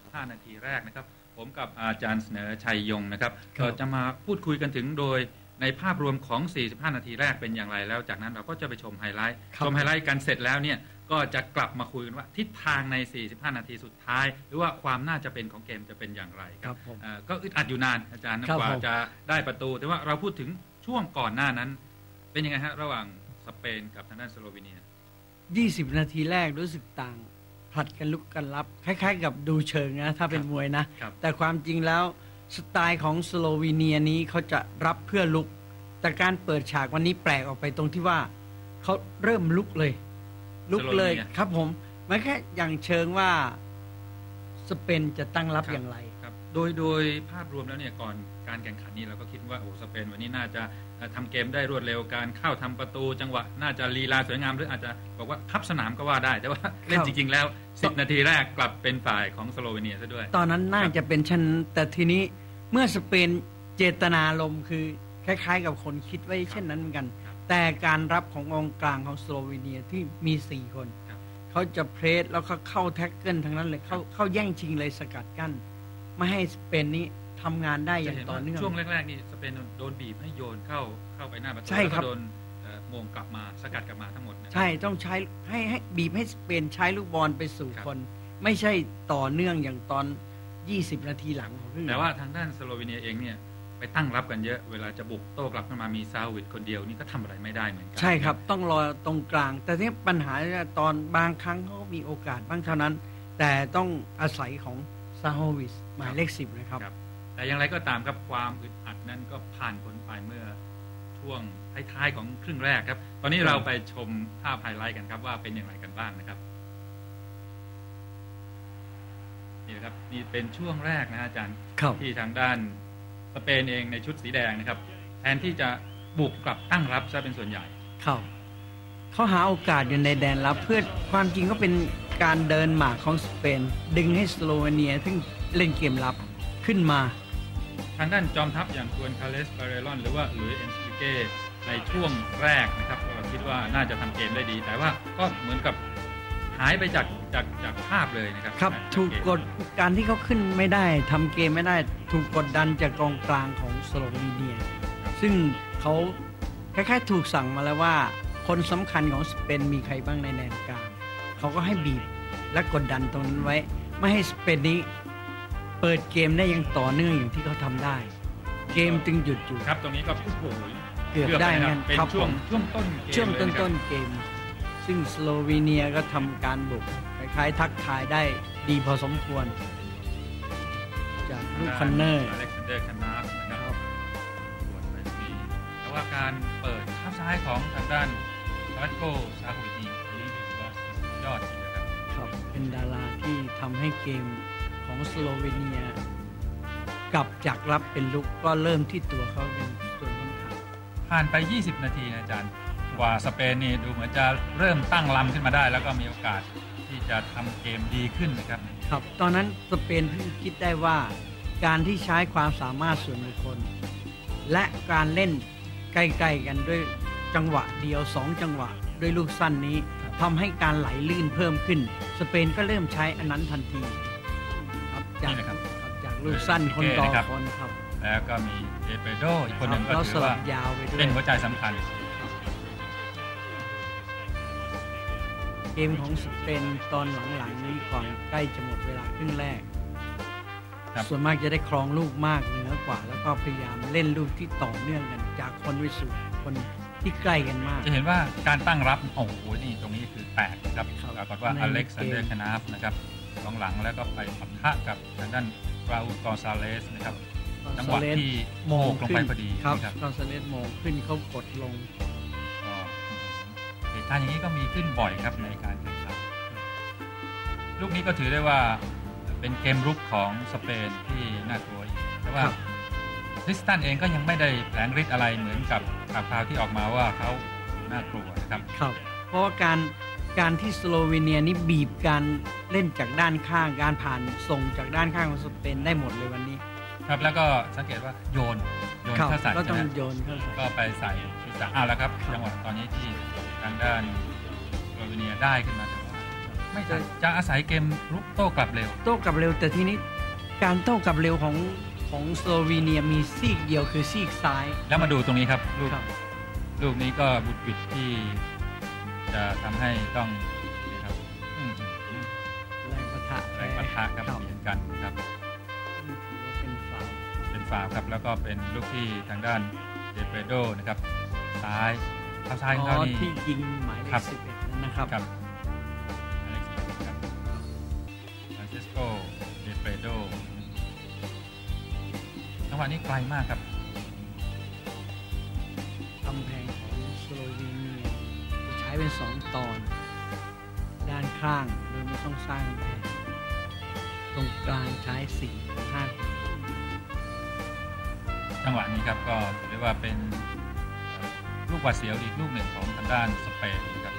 45 นาทีแรกนะครับผมกับอาจารย์เสนอชัยยงนะครับเราจะมาพูดคุยกันถึงโดยในภาพรวมของ 45 นาทีแรกเป็นอย่างไรแล้วจากนั้นเราก็จะไปชมไฮไลท์กันเสร็จแล้วเนี่ยก็จะกลับมาคุยกันว่าทิศทางใน 45 นาทีสุดท้ายหรือว่าความน่าจะเป็นของเกมจะเป็นอย่างไรครับก็อึดอัดอยู่นานอาจารย์กว่าจะได้ประตูแต่ว่าเราพูดถึงช่วงก่อนหน้านั้นเป็นยังไงฮะระหว่างสเปนกับทางด้านสโลวีเนีย 20 นาทีแรกรู้สึกต่างผลัดกันลุกกันรับคล้ายๆกับดูเชิงนะถ้าเป็นมวยนะแต่ความจริงแล้วสไตล์ของสโลวีเนียนี้เขาจะรับเพื่อลุกแต่การเปิดฉากวันนี้แปลกออกไปตรงที่ว่าเขาเริ่มลุกเลยครับผมไม่แค่อย่างเชิงว่าสเปนจะตั้งรับอย่างไรครับโดยภาพรวมแล้วเนี่ยก่อนการแข่งขันนี้เราก็คิดว่าโอ้สเปนวันนี้น่าจะทำเกมได้รวดเร็วการเข้าทำประตูจังหวะน่าจะลีลาสวยงามหรืออาจจะบอกว่าคับสนามก็ว่าได้แต่ว่าเล่นจริงๆแล้ว10 นาทีแรกกลับเป็นฝ่ายของสโลวีเนียซะด้วยตอนนั้นน่าจะเป็นชั้นแต่ทีนี้เมื่อสเปนเจตนาลมคือคล้ายๆกับคนคิดไว้เช่นนั้นเหมือนกันแต่การรับของกองกลางของสโลวีเนียที่มี4 คนเขาจะเพรสแล้วเขาเข้าแท็กเกิลทั้งนั้นเลยเข้าแย่งชิงเลยสกัดกั้นไม่ให้สเปนนี้ทำงานได้อย่างต่อเนื่องช่วงแรกๆนี่สเปนโดนบีบให้โยนเข้าไปหน้าประตูแล้วก็โดนโมงกลับมาสกัดกลับมาทั้งหมดใช่ต้องใช้ให้บีบให้สเปนใช้ลูกบอลไปสู่คนไม่ใช่ต่อเนื่องอย่างตอน20 นาทีหลังของแต่ว่าทางด้านสโลวีเนียเองเนี่ยไปตั้งรับกันเยอะเวลาจะบุกโต้กลับขึ้นมามีซาวิดคนเดียวนี่ก็ทำอะไรไม่ได้เหมือนกันใช่ครับต้องรอตรงกลางแต่ที่ปัญหาตอนบางครั้งเขามีโอกาสบ้างเท่านั้นแต่ต้องอาศัยของซาโฮวิชหมายเลข10นะครับแต่อย่างไรก็ตามครับความอึดอัดนั้นก็ผ่านพ้นไปเมื่อช่วงท้ายๆของครึ่งแรกครับตอนนี้เราไปชมภาพไฮไลท์กันครับว่าเป็นอย่างไรกันบ้างนะครับนี่นะครับนี่เป็นช่วงแรกนะอาจารย์ที่ทางด้านสเปนเองในชุดสีแดงนะครับแทนที่จะบุกกลับตั้งรับซะเป็นส่วนใหญ่เขาหาโอกาสอยู่ในแดนรับเพื่อความจริงก็เป็นการเดินหมากของสเปนดึงให้สโลวีเนียซึ่งเล่นเกมรับขึ้นมาทางด้านจอมทัพอย่างควนคาเลสบาเรลอนหรือว่าหลุยส์เอ็นซิเก้ในช่วงแรกนะครับก็คิดว่าน่าจะทำเกมได้ดีแต่ว่าก็เหมือนกับหายไปจากภาพเลยนะครับครับถูกกดการที่เขาขึ้นไม่ได้ทำเกมไม่ได้ถูกกดดันจากกองกลางของสโลวีเนียซึ่งเขาคล้ายๆถูกสั่งมาแล้วว่าคนสำคัญของสเปนมีใครบ้างในแดนกลางเขาก็ให้บีบและกดดันตรงนั้นไว้ไม่ให้สเปนนี้เปิดเกมได้อย่างต่อเนื่องอย่างที่เขาทำได้เกมจึงหยุดอยู่ครับตรงนี้ก็เกือบได้งั้นเป็นช่วงต้นเกมซึ่งสโลวีเนียก็ทำการบุกคล้ายๆทักทายได้ดีพอสมควรจากลูกคันเนอร์อเล็กซานเดอร์คานาฟนะครับส่วนไปมีแต่ว่าการเปิดข้างซ้ายของทางด้านรัตโกซาโฮวินีนี่ถือว่ายอดจริงนะครับเป็นดาราที่ทำให้เกมของสโลวีเนียกลับจากรับเป็นลุกก็เริ่มที่ตัวเขาเป็นส่วนสำคัญผ่านไป20 นาทีนะอาจารย์กว่าสเปนนี่ดูเหมือนจะเริ่มตั้งลำขึ้นมาได้แล้วก็มีโอกาสที่จะทำเกมดีขึ้นนะครับตอนนั้นสเปนเพิ่งคิดได้ว่าการที่ใช้ความสามารถส่วนบุคคลและการเล่นใกล้ๆกันด้วยจังหวะเดียว2 จังหวะด้วยลูกสั้นนี้ทำให้การไหลลื่นเพิ่มขึ้นสเปนก็เริ่มใช้อันนั้นทันทีครับจากลูกสั้นคนต่อคนครับแล้วก็มีเอเปโดอีกคนหนึ่งก็ถือว่าเล่นหัวใจสำคัญเกมของสเปนตอนหลังๆนี้ก่อนใกล้จะหมดเวลาครึ่งแรกส่วนมากจะได้ครองลูกมากเหนือกว่าแล้วก็พยายามเล่นลูกที่ต่อเนื่องกันจากคนไปสู่คนที่ใกล้กันมากจะเห็นว่าการตั้งรับโอ้โหนี่ตรงนี้คือแตกครับปรากฏว่าอเล็กซานเดอร์คานาฟนะครับกองหลังแล้วก็ไปปะทะกับทางด้านราอูล กอนซาเลสนะครับจังหวะที่โมงลงไปพอดีครับกอนซาเลสโมงขึ้นเขากดลงเหตุการณ์อย่างนี้ก็มีขึ้นบ่อยครับในการแข่งขันลูกนี้ก็ถือได้ว่าเป็นเกมรุกของสเปนที่น่ากลัวแต่ว่าคริสตันเองก็ยังไม่ได้แผลงฤทธิ์อะไรเหมือนกับข่าวที่ออกมาว่าเขาน่ากลัวนะครับเพราะว่าการที่สโลวีเนียนี่บีบการเล่นจากด้านข้างการผ่านส่งจากด้านข้างของสเปนได้หมดเลยวันนี้ครับแล้วก็สังเกตว่าโยนเข้าใส่ก็ต้องโยนเข้าใส่ก็ไปใส่ศีรษะแล้วครับจังหวะตอนนี้ที่ทางด้านสโลวีเนียได้ขึ้นมาแต่ว่าไไม่จะอาศัยเกมรุกโต้กลับเร็วแต่ทีนี้การโต้กลับเร็วของสโลวีเนียมีซีกเดียวคือซีกซ้ายแล้วมาดูตรงนี้ครับลูกนี้ก็บุดหวิดที่จะทำให้ต้องนี่ครับแรงปะทะครับเหมือนกันครับเป็นฟาวล์ครับแล้วก็เป็นลูกที่ทางด้านเดเปโดนะครับซ้ายเข้าซ้ายเข้านี่ที่ยิงหมายเลข11นะครับหมายเลข11ครับฟรานซิสโกเดเปโดจังหวะนี้ไกลมากครับกำแพงของสโลวีเนียจะใช้เป็น2ตอนด้านข้างโดยไม่ต้องสร้างแผงตรงกลางใช้4-5 คนจังหวะนี้ครับก็ถือได้ว่าเป็นลูกหวาดเสียวอีกลูกหนึ่งของทางด้านสเปนครับ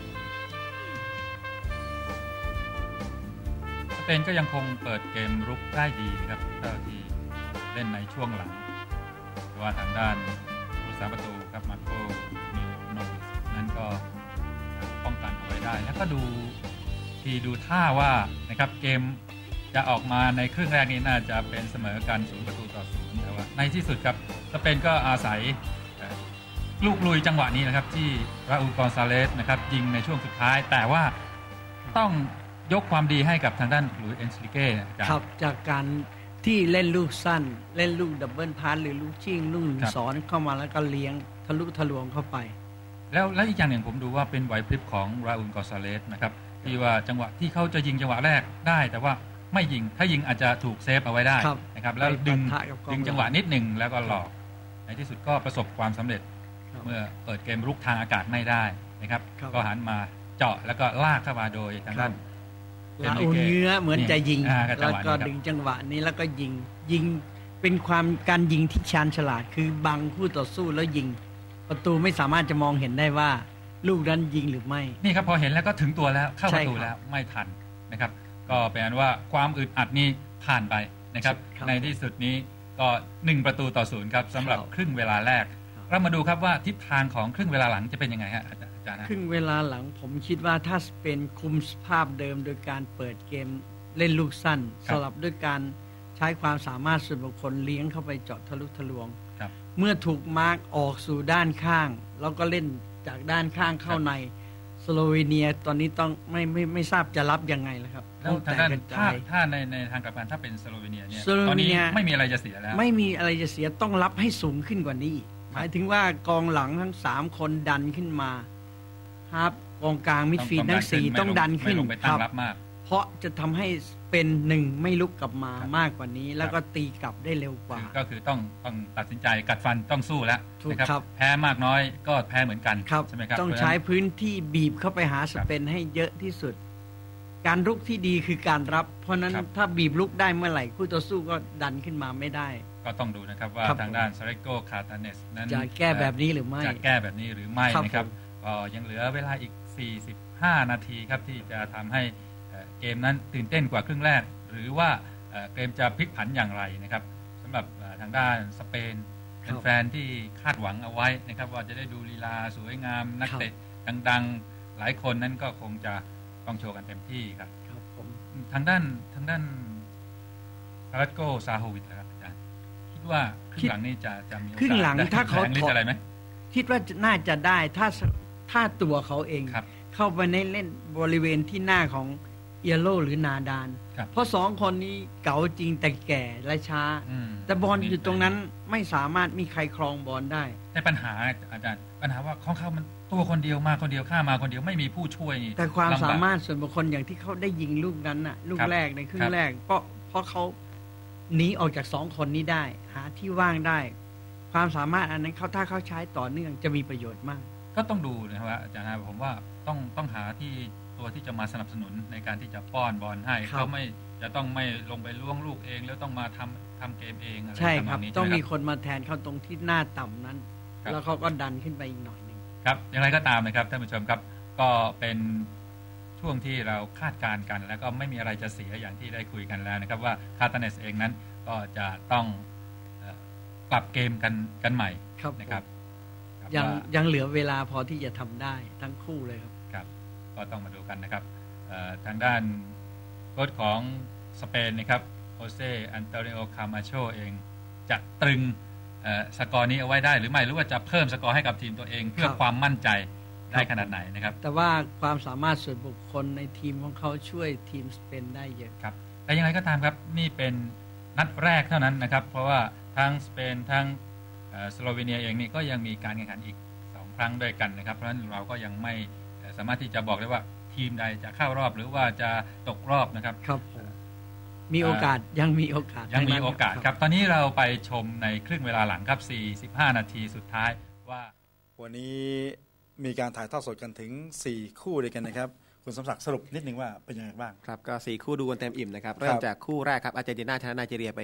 สเปนก็ยังคงเปิดเกมรุกได้ดีครับเท่าที่เล่นในช่วงหลังว่าทางด้านผู้รักษาประตูครับมาโกมิลโนวิสนั้นก็ป้องกันเอาไว้ได้แล้วก็ดูท่าว่านะครับเกมจะออกมาในครึ่งแรกนี้น่าจะเป็นเสมอกัน0-0แต่ว่าในที่สุดครับสเปนก็อาศัยลูกลุยจังหวะนี้นะครับที่ราอูล กอนซาเลสนะครับยิงในช่วงสุดท้ายแต่ว่าต้องยกความดีให้กับทางด้านหลุยส์เอนซิลิเก้ครับจากการที่เล่นลูกสั้นเล่นลูกดับเบิลพาสหรือลูกชิ่งลูกสอนเข้ามาแล้วก็เลี้ยงทะลุทะลวงเข้าไปแล้วอีกอย่างหนึ่งผมดูว่าเป็นไหวพริบของราอูล กอนซาเลสนะครับที่ว่าจังหวะที่เขาจะยิงจังหวะแรกได้แต่ว่าไม่ยิงถ้ายิงอาจจะถูกเซฟเอาไว้ได้นะครับแล้วดึงจังหวะนิดหนึ่งแล้วก็หลอกในที่สุดก็ประสบความสำเร็จเมื่อเปิดเกมรุกทางอากาศไม่ได้นะครับก็หันมาเจาะแล้วก็ลากเข้ามาโดยทางด้านราอูลเงื้อเหมือนจะยิงแล้วก็ดึงจังหวะนี้แล้วก็ยิงเป็นการยิงที่ชาญฉลาดคือบังคู่ต่อสู้แล้วยิงประตูไม่สามารถจะมองเห็นได้ว่าลูกนั้นยิงหรือไม่นี่ครับพอเห็นแล้วก็ถึงตัวแล้วเข้าประตูแล้วไม่ทันนะครับก็แปลว่าความอึดอัดนี้ผ่านไปนะครับในที่สุดนี้ก็1-0ครับสำหรับครึ่งเวลาแรกเรามาดูครับว่าทิศทางของครึ่งเวลาหลังจะเป็นยังไงฮะอาจารย์ครึ่งเวลาหลังผมคิดว่าถ้าเป็นคุมสภาพเดิมโดยการเปิดเกมเล่นลูกสั้นสลับด้วยการใช้ความสามารถส่วนบุคคลเลี้ยงเข้าไปเจาะทะลุทะลวงเมื่อถูกมาร์กออกสู่ด้านข้างแล้วก็เล่นจากด้านข้างเข้าในสโลวีเนียตอนนี้ต้องไม่ทราบจะรับยังไงแล้วครับแล้วทางด้านถ้าในทางกลับกันถ้าเป็นสโลวีเนียเนี่ยตอนนี้ไม่มีอะไรจะเสียแล้วไม่มีอะไรจะเสียต้องรับให้สูงขึ้นกว่านี้หมายถึงว่ากองหลังทั้ง3คนดันขึ้นมาครับกองกลางมิดฟิลด์ทั้ง4ต้องดันขึ้นครับเพราะจะทำให้เป็น1ไม่ลุกกลับมามากกว่านี้แล้วก็ตีกลับได้เร็วกว่าก็คือต้องตัดสินใจกัดฟันต้องสู้แล้วนะครับแพ้มากน้อยก็แพ้เหมือนกันใช่ไหมครับต้องใช้พื้นที่บีบเข้าไปหาสเปนให้เยอะที่สุดการรุกที่ดีคือการรับเพราะนั้นถ้าบีบลุกได้เมื่อไหร่คู่ต่อสู้ก็ดันขึ้นมาไม่ได้ก็ต้องดูนะครับว่าทางด้านซาเรโก คาตาเนสนั้นจะแก้แบบนี้หรือไม่จะแก้แบบนี้หรือไม่นะครับก็ยังเหลือเวลาอีก45 นาทีครับที่จะทำให้เกมนั้นตื่นเต้นกว่าครึ่งแรกหรือว่าเกมจะพลิกผันอย่างไรนะครับสำหรับทางด้านสเปนแฟนๆที่คาดหวังเอาไว้นะครับว่าจะได้ดูลีลาสวยงามนักเตะดังๆหลายคนนั้นก็คงจะต้องโชว์กันเต็มที่ครับทางด้านคาร์ลโก ซาโฮวิชนะครับอาจารย์คิดว่าครึ่งหลังนี้จะมีโอกาสครึ่งหลังถ้าเขาถอดอะไรไหมคิดว่าน่าจะได้ถ้าตัวเขาเองเข้าไปในเล่นบริเวณที่หน้าของเอียโรหรือนาดานเพราะ2คนนี้เก๋าจริงแต่แก่และช้าแต่บอลอยู่ตรงนั้นไม่สามารถมีใครครองบอลได้แต่ปัญหาอาจารย์ปัญหาว่าของเขามันตัวคนเดียวมาคนเดียวข้ามาคนเดียวไม่มีผู้ช่วยแต่ความสามารถส่วนบุคคลอย่างที่เขาได้ยิงลูกนั้นน่ะลูกแรกในครึ่งแรกเพราะเขาหนีออกจาก2คนนี้ได้หาที่ว่างได้ความสามารถอันนั้นถ้าเขาใช้ต่อเนื่องจะมีประโยชน์มากก็ต้องดูนะครับอาจารย์ผมว่าต้องหาที่ตัวที่จะมาสนับสนุนในการที่จะป้อนบอลให้เขาไม่จะต้องไม่ลงไปล้วงลูกเองแล้วต้องมาทำเกมเองอะไรใช่ครับต้องมีคนมาแทนเขาตรงที่หน้าต่ำนั้นแล้วเขาก็ดันขึ้นไปอีกหน่อยนึงครับอย่างไรก็ตามนะครับท่านผู้ชมครับก็เป็นช่วงที่เราคาดการณ์กันแล้วก็ไม่มีอะไรจะเสียอย่างที่ได้คุยกันแล้วนะครับว่าคาตาเนสเองนั้นก็จะต้องปรับเกมกันใหม่นะครับยังเหลือเวลาพอที่จะทำได้ทั้งคู่เลยครับก็ต้องมาดูกันนะครับทางด้านโค้ชของสเปนนะครับโฮเซอันโตนิโอคามาโชเองจะตรึงสกอร์นี้เอาไว้ได้หรือไม่หรือว่าจะเพิ่มสกอร์ให้กับทีมตัวเองเพื่อความมั่นใจได้ขนาดไหนนะครับแต่ว่าความสามารถส่วนบุคคลในทีมของเขาช่วยทีมสเปนได้เยอะครับแต่ยังไงก็ตามครับนี่เป็นนัดแรกเท่านั้นนะครับเพราะว่าทั้งสเปนทั้งสโลวีเนียเองนี่ก็ยังมีการแข่งขันอีก2ครั้งด้วยกันนะครับเพราะฉะนั้นเราก็ยังไม่สามารถที่จะบอกได้ว่าทีมใดจะเข้ารอบหรือว่าจะตกรอบนะครับครับมีโอกาสยังมีโอกาสครับตอนนี้เราไปชมในครึ่งเวลาหลังครับ45นาทีสุดท้ายว่าวันนี้มีการถ่ายทอดสดกันถึง4คู่ด้วยกันนะครับคุณสมศักดิ์สรุปนิดนึงว่าเป็นยังไงบ้างครับก็4คู่ดูกันเต็มอิ่มนะครับเริ่มจากคู่แรกครับอาร์เจนตินาชนะไนจีเรียไป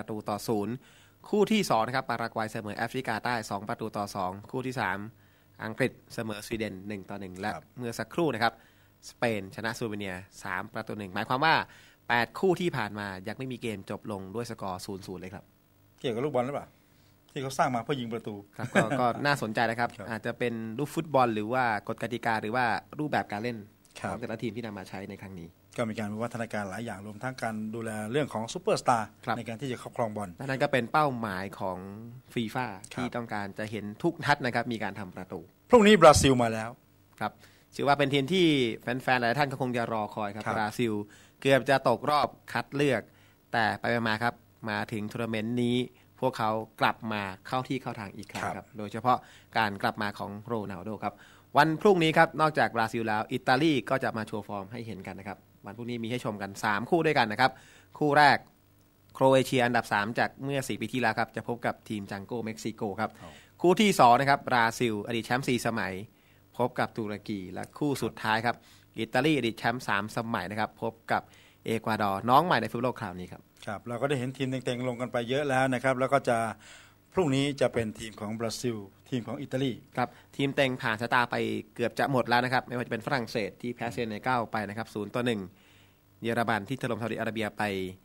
1-0คู่ที่2นะครับปารากวัยเสมอแอฟริกาใต้2-2คู่ที่3อังกฤษเสมอสวีเดน1-1และเมื่อสักครู่นะครับสเปนชนะสโลวีเนีย3-1หมายความว่า8คู่ที่ผ่านมายังไม่มีเกมจบลงด้วยสกอร์ 0-0 เลยครับเกี่ยวกับลูกบอลหรือเปล่าที่เขาสร้างมาเพื่อยิงประตูครับก็น่าสนใจนะครับอาจจะเป็นลูกฟุตบอลหรือว่ากฎกติกาหรือว่ารูปแบบการเล่นของแต่ละทีมที่นำมาใช้ในครั้งนี้ก็มีการวิวัฒนาการหลายอย่างรวมทั้งการดูแลเรื่องของซูเปอร์สตาร์ในการที่จะครอบครองบอลนั่นก็เป็นเป้าหมายของฟีฟ่าที่ต้องการจะเห็นทุกนัดนะครับมีการทำประตูพรุ่งนี้บราซิลมาแล้วครับถือว่าเป็นทีมที่แฟนๆหลายท่านก็คงจะรอคอยครับบราซิลเกือบจะตกรอบคัดเลือกแต่ไปมาครับมาถึงทัวร์นาเมนต์นี้พวกเขากลับมาเข้าที่เข้าทางอีกครั้งครับโดยเฉพาะการกลับมาของโรนัลโดครับวันพรุ่งนี้ครับนอกจากบราซิลแล้วอิตาลีก็จะมาโชว์ฟอร์มให้เห็นกันนะครับวันพรุ่งนี้มีให้ชมกัน3คู่ด้วยกันนะครับคู่แรกโครเอเชียอันดับ3จากเมื่อ4ปีที่แล้วครับจะพบกับทีมจังโกเม็กซิโกครับคู่ที่2นะครับบราซิลอดีตแชมป์4สมัยพบกับตุรกีและคู่สุดท้ายครับอิตาลีอดีตแชมป์3สมัยนะครับพบกับเอกวาดอร์น้องใหม่ในฟุตบอลโลกคราวนี้ครับครับเราก็ได้เห็นทีมเต็งๆลงกันไปเยอะแล้วนะครับแล้วก็จะพรุ่งนี้จะเป็นทีมของบราซิลทีมของอิตาลีครับทีมเต็งผ่านชะตาไปเกือบจะหมดแล้วนะครับไม่ว่าจะเป็นฝรั่งเศสที่แพ้เซเนกัลไปนะครับ0-1เยอรมันที่ถล่มซาอุดิอาระเบียไป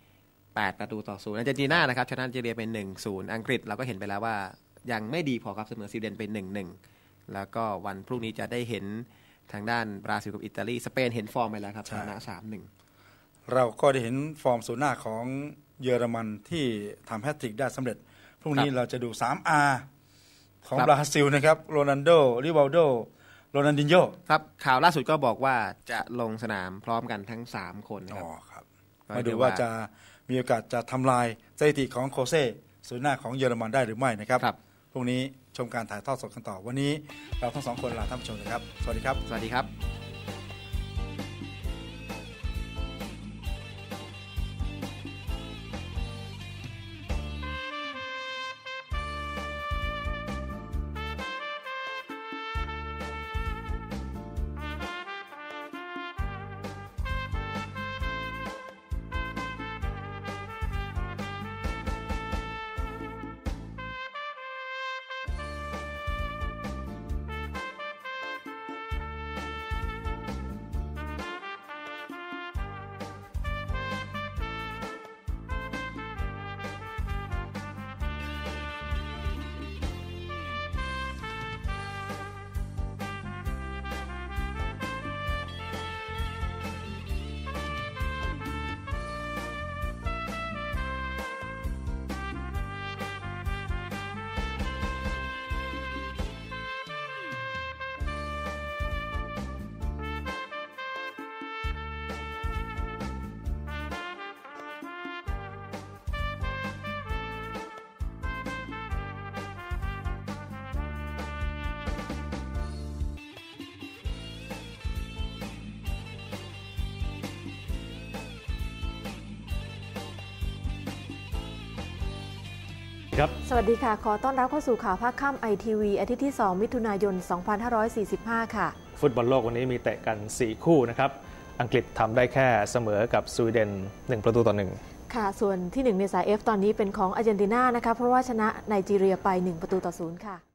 8-0อาร์เจนตินานะครับชนะไนจีเรียไป1-0อังกฤษเราก็เห็นไปแล้วว่ายังไม่ดีพอครับเสมอสวีเดนไป1-1แล้วก็วันพรุ่งนี้จะได้เห็นทางด้านบราซิลกับอิตาลีสเปนเห็นฟอร์มไปแล้วครับชนะ3-1 เราก็ได้เห็นฟอร์มศูนย์หน้าของเยอรมันที่ทำแฮตทริกได้สำเร็จพรุ่งนี้เราจะดู 3R ของบราซิลนะครับโรนัลโดริวัลโดโรนัลดินโญ่ครับข่าวล่าสุดก็บอกว่าจะลงสนามพร้อมกันทั้ง3คนครับมาดูว่าจะมีโอกาสจะทำลายสถิติของโคเซ่ศูนย์หน้าของเยอรมันได้หรือไม่นะครับพรุ่งนี้ชมการถ่ายทอดสดกันต่อวันนี้เราทั้ง2คนลาท่านผู้ชมนะครับสวัสดีครับสวัสดีครับสวัสดีค่ะขอต้อนรับเข้าสู่ข่าวภาคค่ำ ITV อาทิตย์ที่2มิถุนายน2545ค่ะฟุตบอลโลกวันนี้มีเตะกัน4คู่นะครับอังกฤษทำได้แค่เสมอกับสวีเดน1-1 ค่ะส่วนที่1ในสาย F ตอนนี้เป็นของอาร์เจนตินานะคะเพราะว่าชนะไนจีเรียไป1-0ค่ะ